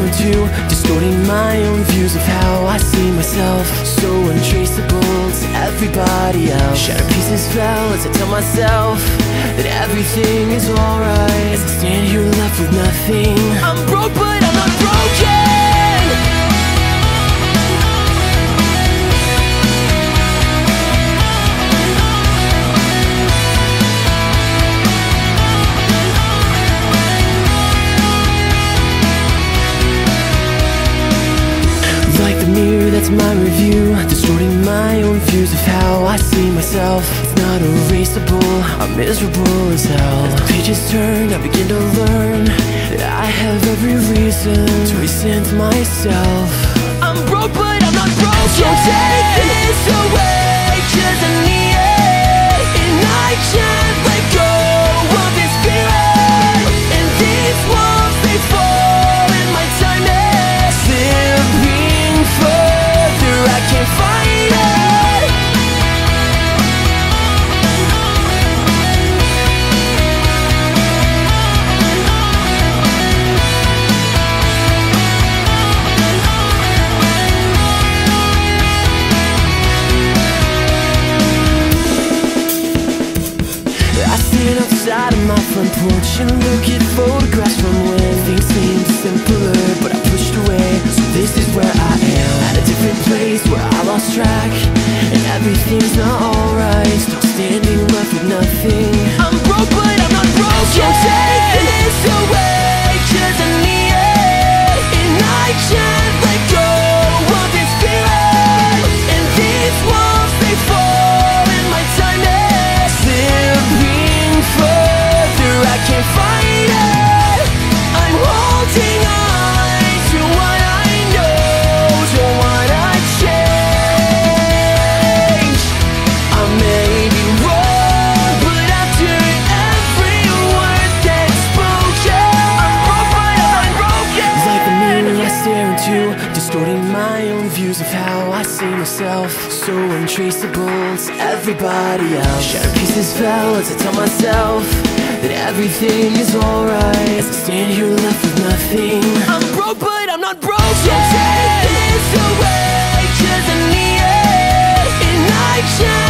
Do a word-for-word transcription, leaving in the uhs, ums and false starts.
into, distorting my own views of how I see myself. So untraceable to everybody else. Shattered pieces fell as I tell myself that everything is alright, as I stand here left with nothing. I'm broke but I'm not broken. That's my review, distorting my own views of how I see myself. It's not erasable, I'm miserable as hell. As the pages turn, I begin to learn that I have every reason to resent myself. I'm broke but I'm not broken. So take this away, cause I need it, and I can't let go of this feeling. And these walls, they fall, and my time is slipping further, I can't fight it. I stand outside of my front porch and look at photographs from when things seemed simpler, but I pushed away. So this is where I am, at a different place where I lost track, and everything's not alright. Still standing left with nothing. I'm broke but I'm not broken. So take this away, cause I need it, and I can't let go of this feeling. And these walls, they fall, and my time is slipping further, I can't fight it. I'm holding on to what I know, don't wanna change. I may be wrong, but after every word that's spoken, I'm broke but I'm broken. Like the mirror I stare into, distorting my own views of how I see myself. So untraceable to everybody else. Shattered pieces fell as I tell myself that everything is alright, as I stand here left with nothing. I'm broke but I'm not broken. So take this away, cause I need it, and I can't